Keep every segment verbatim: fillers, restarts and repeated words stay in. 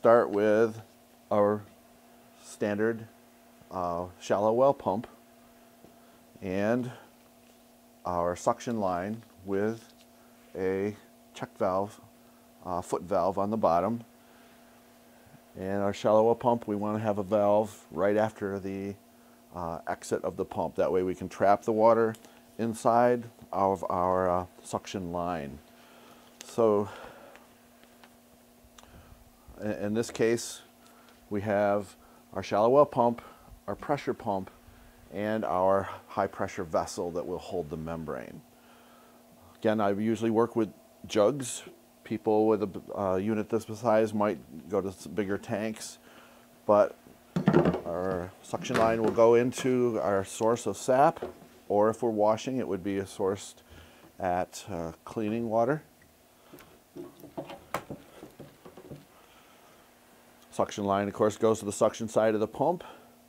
start with our standard uh, shallow well pump and our suction line with a check valve, uh, foot valve on the bottom. And our shallow well pump, we want to have a valve right after the uh, exit of the pump. That way we can trap the water inside of our uh, suction line. So in this case, we have our shallow well pump, our pressure pump, and our high pressure vessel that will hold the membrane. Again, I usually work with jugs. People with a uh, unit this size might go to bigger tanks, but our suction line will go into our source of sap, or if we're washing, it would be sourced at uh, cleaning water. Suction line, of course, goes to the suction side of the pump.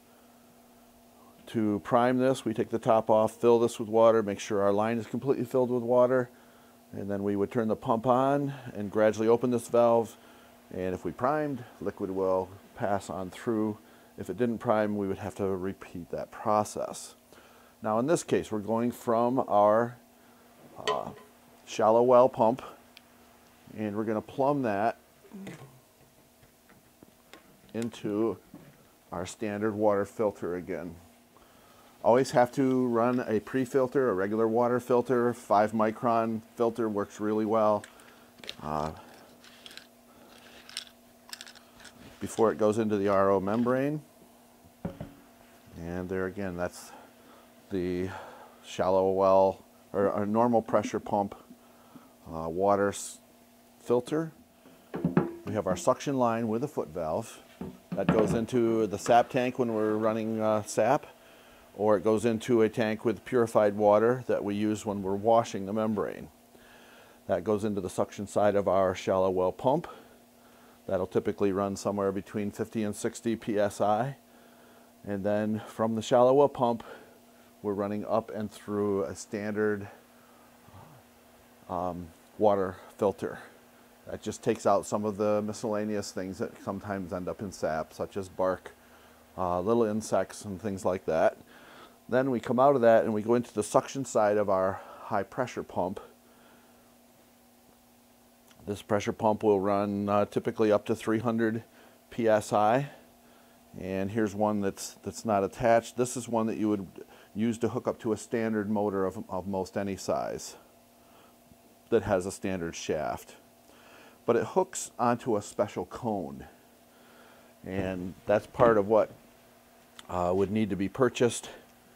To prime this, we take the top off, fill this with water, make sure our line is completely filled with water, and then we would turn the pump on and gradually open this valve. And if we primed, liquid will pass on through. If it didn't prime, we would have to repeat that process. Now in this case, we're going from our uh, shallow well pump, and we're going to plumb that into our standard water filter again. Always have to run a pre-filter, a regular water filter. Five micron filter works really well. Uh, before it goes into the R O membrane. And there again, that's the shallow well, or a normal pressure pump uh, water filter. We have our suction line with a foot valve. That goes into the sap tank when we're running uh, sap, or it goes into a tank with purified water that we use when we're washing the membrane. That goes into the suction side of our shallow well pump. That'll typically run somewhere between fifty and sixty P S I. And then from the shallow well pump, we're running up and through a standard um, water filter. That just takes out some of the miscellaneous things that sometimes end up in sap, such as bark, uh, little insects and things like that. Then we come out of that and we go into the suction side of our high pressure pump. This pressure pump will run uh, typically up to three hundred P S I. And here's one that's, that's not attached. This is one that you would use to hook up to a standard motor of, of most any size that has a standard shaft. But it hooks onto a special cone. And that's part of what uh, would need to be purchased.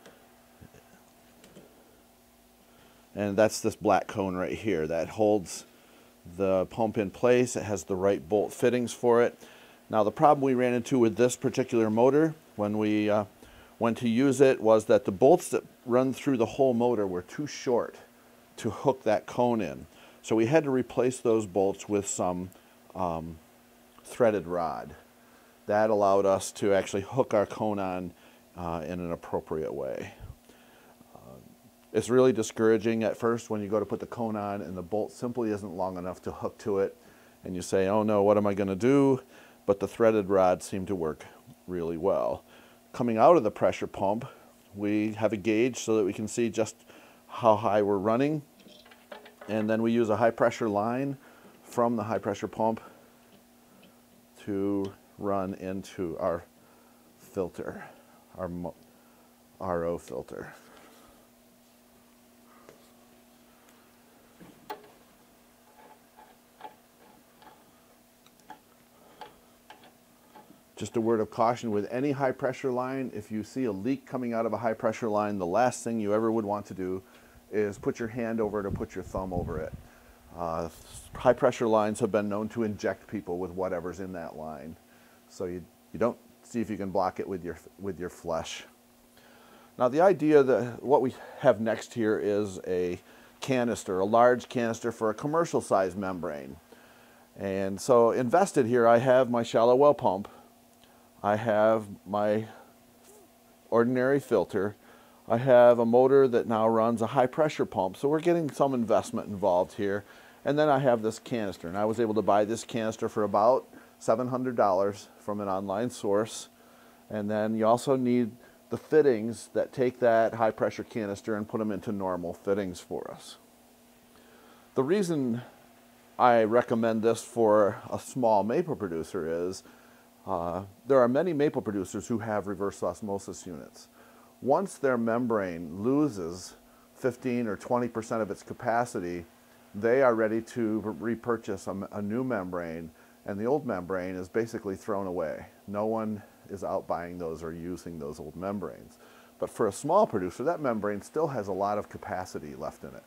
And that's this black cone right here that holds the pump in place. It has the right bolt fittings for it. Now the problem we ran into with this particular motor when we uh, went to use it was that the bolts that run through the whole motor were too short to hook that cone in. So we had to replace those bolts with some um, threaded rod. That allowed us to actually hook our cone on uh, in an appropriate way. Uh, it's really discouraging at first when you go to put the cone on and the bolt simply isn't long enough to hook to it, and you say, oh no, what am I going to do? But the threaded rods seem to work really well. Coming out of the pressure pump, we have a gauge so that we can see just how high we're running. And then we use a high pressure line from the high pressure pump to run into our filter, our R O filter. Just a word of caution with any high pressure line, if you see a leak coming out of a high pressure line, the last thing you ever would want to do is put your hand over it or put your thumb over it. Uh, high pressure lines have been known to inject people with whatever's in that line. So you, you don't see if you can block it with your, with your flesh. Now the idea that what we have next here is a canister, a large canister for a commercial size membrane. And so invested here I have my shallow well pump, I have my ordinary filter, I have a motor that now runs a high pressure pump, so we're getting some investment involved here. And then I have this canister, and I was able to buy this canister for about seven hundred dollars from an online source. And then you also need the fittings that take that high pressure canister and put them into normal fittings for us. The reason I recommend this for a small maple producer is uh, there are many maple producers who have reverse osmosis units. Once their membrane loses fifteen or twenty percent of its capacity, they are ready to repurchase a, a new membrane, and the old membrane is basically thrown away. No one is out buying those or using those old membranes. But for a small producer, that membrane still has a lot of capacity left in it.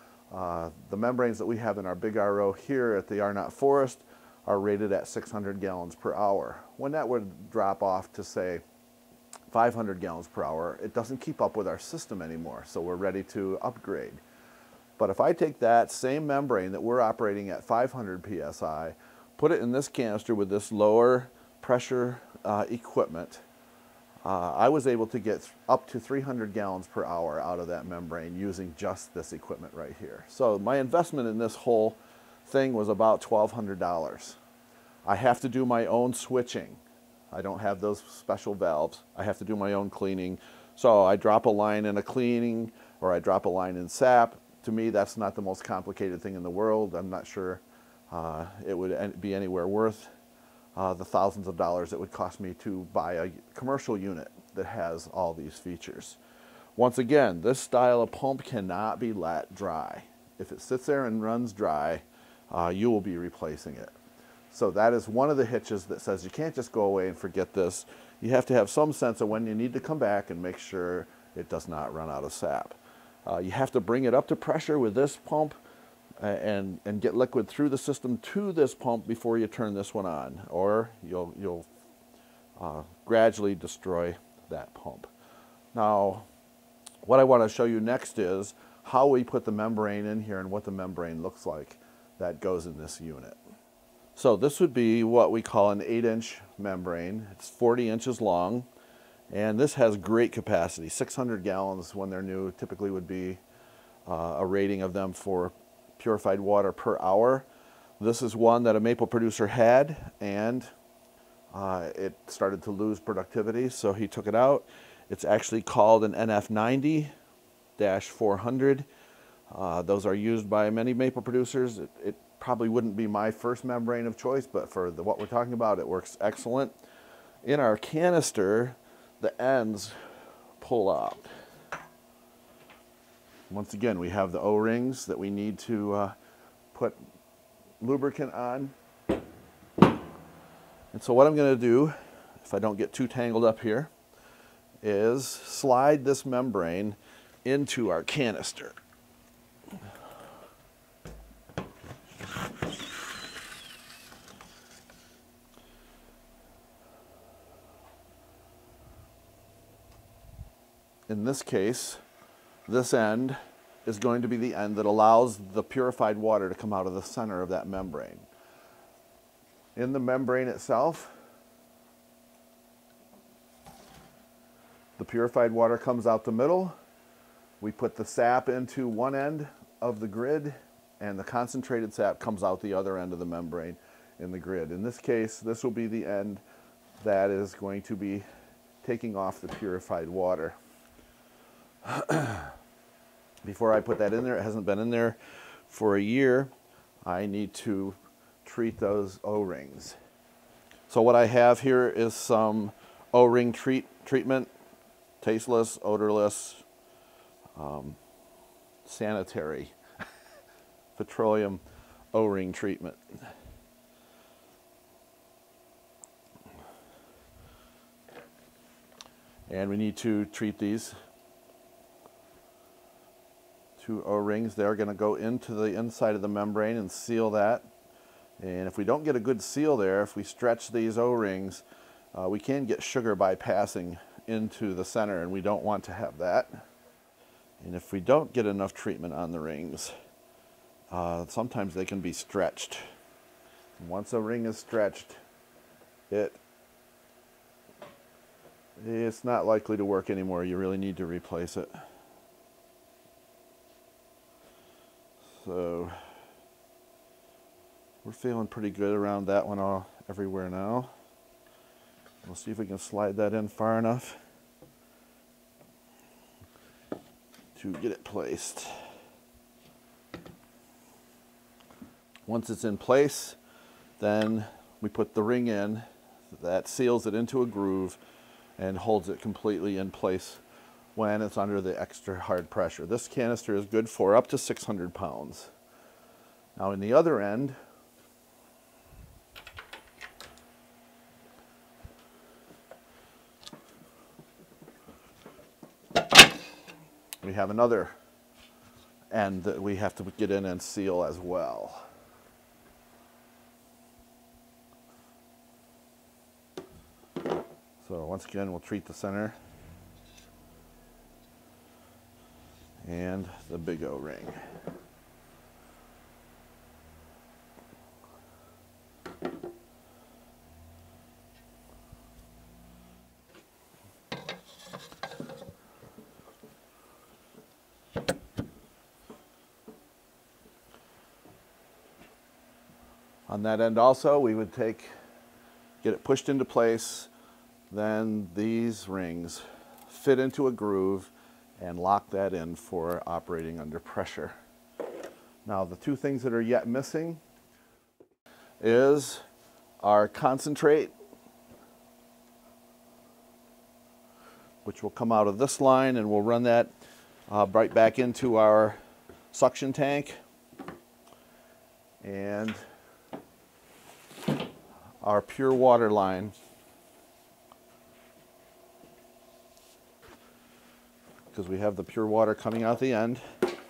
Uh, the membranes that we have in our big R O here at the Arnott Forest are rated at six hundred gallons per hour. When that would drop off to, say, five hundred gallons per hour, it doesn't keep up with our system anymore, so we're ready to upgrade. But if I take that same membrane that we're operating at five hundred P S I, put it in this canister with this lower pressure uh, equipment, uh, I was able to get up to three hundred gallons per hour out of that membrane using just this equipment right here. So my investment in this whole thing was about twelve hundred dollars. I have to do my own switching. I don't have those special valves. I have to do my own cleaning. So I drop a line in a cleaning, or I drop a line in sap. To me, that's not the most complicated thing in the world. I'm not sure uh, it would be anywhere worth uh, the thousands of dollars it would cost me to buy a commercial unit that has all these features. Once again, this style of pump cannot be let dry. If it sits there and runs dry, uh, you will be replacing it. So that is one of the hitches that says you can't just go away and forget this. You have to have some sense of when you need to come back and make sure it does not run out of sap. Uh, you have to bring it up to pressure with this pump and, and get liquid through the system to this pump before you turn this one on, or you'll, you'll uh, gradually destroy that pump. Now, what I want to show you next is how we put the membrane in here and what the membrane looks like that goes in this unit. So this would be what we call an eight inch membrane. It's forty inches long, and this has great capacity. six hundred gallons when they're new typically would be uh, a rating of them for purified water per hour. This is one that a maple producer had, and uh, it started to lose productivity, so he took it out. It's actually called an N F ninety dash four hundred. Uh, those are used by many maple producers. It, it probably wouldn't be my first membrane of choice, but for the, what we're talking about, it works excellent. In our canister, the ends pull out. Once again, we have the O-rings that we need to uh, put lubricant on. And so what I'm going to do, if I don't get too tangled up here, is slide this membrane into our canister. In this case, this end is going to be the end that allows the purified water to come out of the center of that membrane. In the membrane itself, the purified water comes out the middle. We put the sap into one end of the grid, and the concentrated sap comes out the other end of the membrane in the grid. In this case, this will be the end that is going to be taking off the purified water. Before I put that in there, it hasn't been in there for a year, I need to treat those O-rings. So what I have here is some O-ring treat, treatment, tasteless, odorless, um, sanitary petroleum O-ring treatment. And we need to treat these two O-rings. They're going to go into the inside of the membrane and seal that. And if we don't get a good seal there, if we stretch these O-rings, uh, we can get sugar bypassing into the center, and we don't want to have that. And if we don't get enough treatment on the rings, uh, sometimes they can be stretched. And once a ring is stretched, it it's not likely to work anymore. You really need to replace it. So we're feeling pretty good around that one all everywhere now. We'll see if we can slide that in far enough to get it placed. Once it's in place, then we put the ring in. That seals it into a groove and holds it completely in place when it's under the extra hard pressure. This canister is good for up to six hundred pounds. Now in the other end, we have another end that we have to get in and seal as well. So once again, we'll treat the center and the big O-ring. On that end also, we would take, get it pushed into place, then these rings fit into a groove and lock that in for operating under pressure. Now the two things that are yet missing is our concentrate, which will come out of this line, and we'll run that uh, right back into our suction tank, and our pure water line, because we have the pure water coming out the end.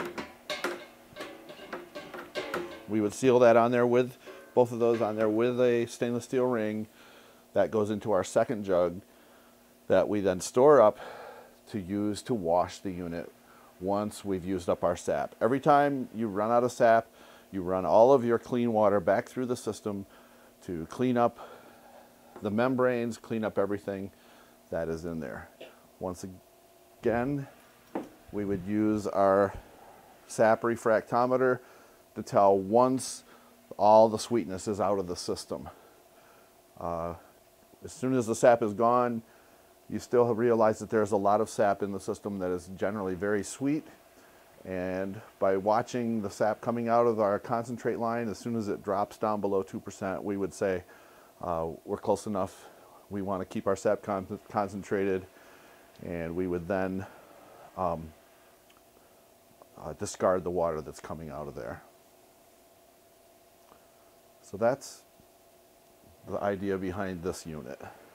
We would seal that on there with, both of those on there with a stainless steel ring. That goes into our second jug that we then store up to use to wash the unit once we've used up our sap. Every time you run out of sap, you run all of your clean water back through the system to clean up the membranes, clean up everything that is in there. Once again, we would use our sap refractometer to tell once all the sweetness is out of the system. Uh, as soon as the sap is gone, you still realize that there's a lot of sap in the system that is generally very sweet. And by watching the sap coming out of our concentrate line, as soon as it drops down below two percent, we would say uh, we're close enough. We want to keep our sap con concentrated, and we would then um, uh, discard the water that's coming out of there. So that's the idea behind this unit.